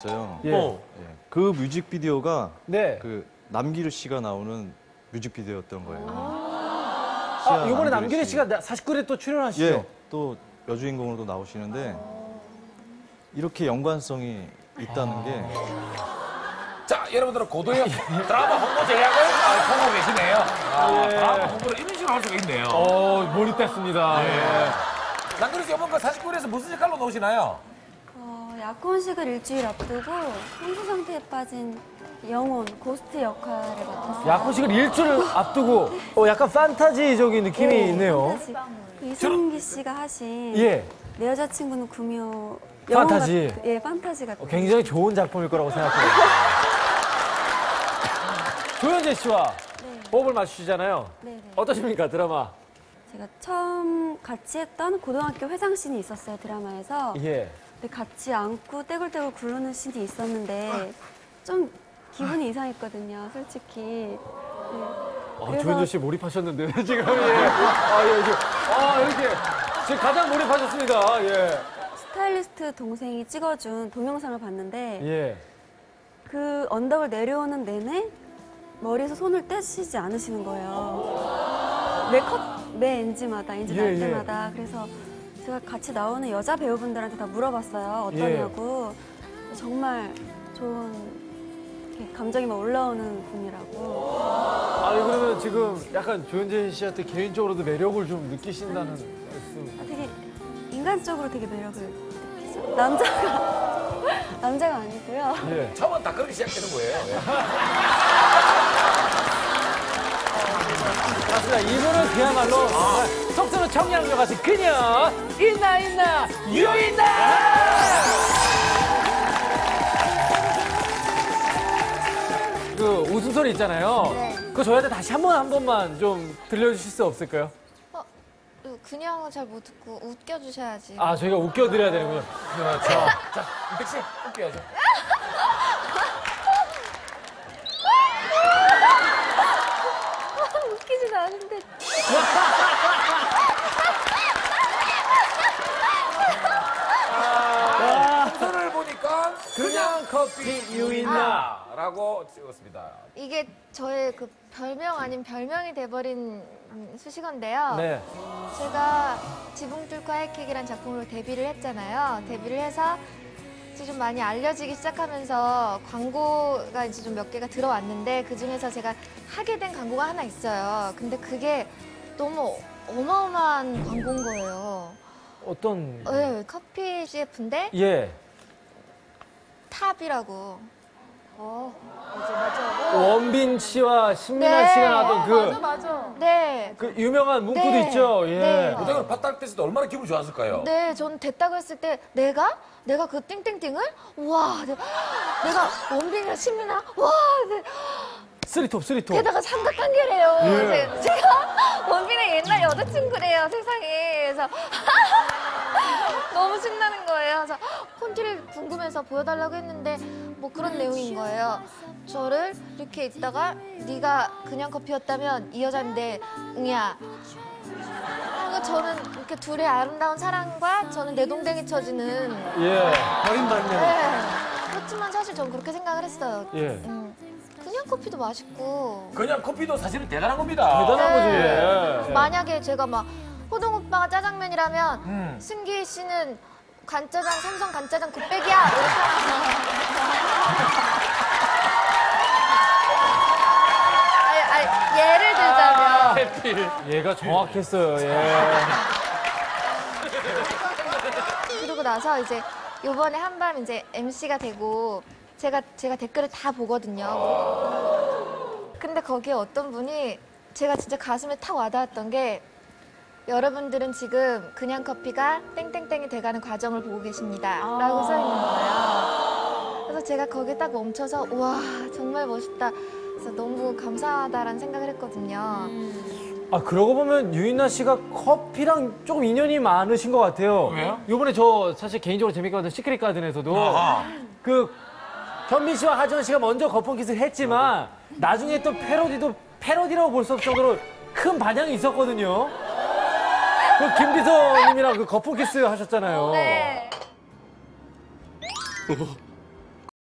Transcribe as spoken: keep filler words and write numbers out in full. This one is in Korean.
요 예. 예. 그 뮤직비디오가 네. 그 남기르 씨가 나오는 뮤직비디오였던 거예요. 아, 이번에 남기르 씨가 사십구 회 또 출연하시죠? 예, 또 여주인공으로도 나오시는데 이렇게 연관성이 있다는 게. 자, 여러분들은 고도의 드라마 홍보 제약을 아, 보고 계시네요. 아, 예. 드라마 홍보를 이런 식으로 할 수가 있네요. 어, 몰입됐습니다. 예. 남기르 씨 이번 그 사십구 회에서 무슨 색깔로 나오시나요? 어, 약혼식을 일주일 앞두고 혼수 상태에 빠진 영혼, 고스트 역할을 맡았어요. 약혼식을 일주일 앞두고 어, 약간 판타지적인 느낌이 네, 있네요. 판타지. 이승기 씨가 하신 예. 내 여자친구는 구묘 판타지. 같, 예, 판타지 같은. 어, 굉장히 좋은 작품일 거라고 생각해요. 조현재 씨와 네. 호흡을 맞추시잖아요. 네네. 어떠십니까, 드라마? 제가 처음 같이 했던 고등학교 회상씬이 있었어요, 드라마에서. 예. 근데 같이 안고 떼굴떼굴 굴르는 씬이 있었는데 좀 기분이 이상했거든요, 솔직히. 네. 어, 그래서- 조현재 씨 몰입하셨는데, 지금, 예. 아, 예, 지금. 아, 이렇게. 지금 가장 몰입하셨습니다, 예. 스타일리스트 동생이 찍어준 동영상을 봤는데 예. 그 언덕을 내려오는 내내 머리에서 손을 떼시지 않으시는 거예요. 매 컷, 매 엔지마다, 엔지 날 예, 예. 때마다. 그래서 제가 같이 나오는 여자 배우분들한테 다 물어봤어요. 어떠냐고. 예. 정말 좋은 이렇게 감정이 막 올라오는 분이라고. 아니, 그러면 지금 약간 조현재 씨한테 개인적으로도 매력을 좀 느끼신다는 말씀. 아, 되게 인간적으로 되게 매력을 느끼죠. 남자가, 남자가 아니고요. 예. 처음은 다 그렇게 시작되는 거예요. 예. 맞습니다. 이분은 그야말로 정말 속도는 청량녀 같은 그녀 있나 있나 유있나. 그 웃음소리 있잖아요. 네. 그거 저희한테 다시 한 번 한 번만 좀 들려주실 수 없을까요? 어, 그냥 잘 못 듣고 웃겨주셔야지. 아, 저희가 웃겨드려야 되는군요. 그렇죠. 자, 임택 씨, 웃겨야죠. 웃기진 않은데. 순서를 보니까 그냥 커피 유있나. 라고 찍었습니다. 이게 저의 그 별명 아닌 별명이 돼버린 음, 수식어인데요. 네. 제가 지붕 뚫고 하이킥이라는 작품으로 데뷔를 했잖아요. 데뷔를 해서 이제 좀 많이 알려지기 시작하면서 광고가 이제 좀 몇 개가 들어왔는데 그 중에서 제가 하게 된 광고가 하나 있어요. 근데 그게 너무 어마어마한 광고인 거예요. 어떤? 네, 커피 씨에프인데 예. 탑이라고. 어, 맞아, 맞아. 원빈 씨와 신민아 네. 씨가 나왔던 그, 맞아, 맞아. 네. 그 유명한 문구도 네. 있죠. 예. 네. 무대를 바닥 뗐을 때 얼마나 기분 좋았을까요? 네, 전 됐다고 했을 때 내가? 내가 그 띵띵띵을? 우와, 내- 내가 원빈이랑 신민아? 와, 네. 쓰리톱, 쓰리톱. 게다가 삼각관계래요. 예. 제- 제가 원빈의 옛날 여자친구래요, 세상에. 그래서 너무 신나는 거예요. 그래서 폰티를 궁금해서 보여달라고 했는데 뭐 그런 내용인 거예요. 저를 이렇게 있다가 네가 그냥 커피였다면 이 여잔데 응이야. 그리고 저는 이렇게 둘의 아름다운 사랑과 저는 내동댕이 쳐지는. 예. 버림받는. 네. 그렇지만 사실 전 그렇게 생각을 했어요. 예. 음, 그냥 커피도 맛있고. 그냥 커피도 사실은 대단한 겁니다. 대단한 거지. 네. 예. 만약에 제가 막 호동 오빠가 짜장면이라면 음. 승기 씨는 간짜장 삼성 간짜장 곱빼기야 이렇게 아니, 아니, 예를 들자면 해필. 얘가 정확했어요. 예. 그러고 나서 이제 요번에 한밤 이제 엠씨가 되고 제가 제가 댓글을 다 보거든요. 근데 거기에 어떤 분이 제가 진짜 가슴에 탁 와닿았던 게 여러분들은 지금 그냥 커피가 땡땡땡이 돼가는 과정을 보고 계십니다. 라고 써 있는 거예요. 그래서 제가 거기에 딱 멈춰서 우와 정말 멋있다. 그래서 너무 감사하다라는 생각을 했거든요. 아, 그러고 보면 유인나 씨가 커피랑 조금 인연이 많으신 것 같아요. 왜요? 요번에 저 사실 개인적으로 재밌게 봤던 시크릿 가든에서도 아하. 그 현민 씨와 하지원 씨가 먼저 거품키스를 했지만 나중에 또 패러디도 패러디라고 볼 수 없을 정도로 큰 반향이 있었거든요. 그 김비서님이랑 그 거품키스 하셨잖아요. 네. 어,